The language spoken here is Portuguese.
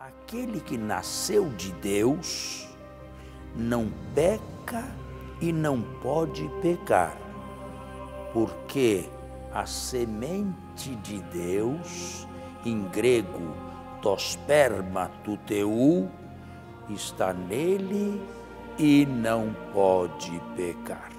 Aquele que nasceu de Deus não peca e não pode pecar, porque a semente de Deus, em grego tosperma tuteu, está nele e não pode pecar.